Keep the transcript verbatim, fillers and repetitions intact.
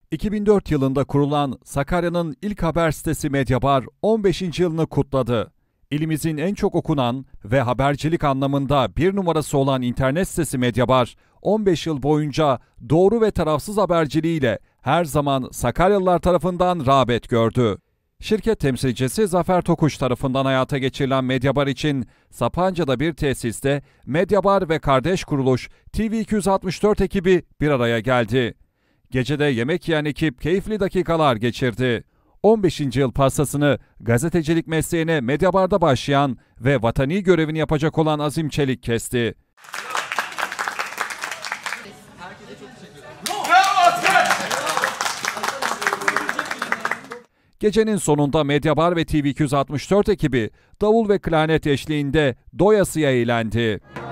iki bin dört yılında kurulan Sakarya'nın ilk haber sitesi Medyabar on beşinci yılını kutladı. İlimizin en çok okunan ve habercilik anlamında bir numarası olan internet sitesi Medyabar, on beş yıl boyunca doğru ve tarafsız haberciliğiyle her zaman Sakaryalılar tarafından rağbet gördü. Şirket temsilcisi Zafer Tokuş tarafından hayata geçirilen Medyabar için Sapanca'da bir tesiste Medyabar ve kardeş kuruluş T V iki yüz altmış dört ekibi bir araya geldi. Gecede yemek yiyen ekip keyifli dakikalar geçirdi. on beşinci yıl pastasını gazetecilik mesleğine Medyabar'da başlayan ve vatani görevini yapacak olan Azim Çelik kesti. Gecenin sonunda Medyabar ve T V iki yüz altmış dört ekibi davul ve klarnet eşliğinde doyasıya eğlendi.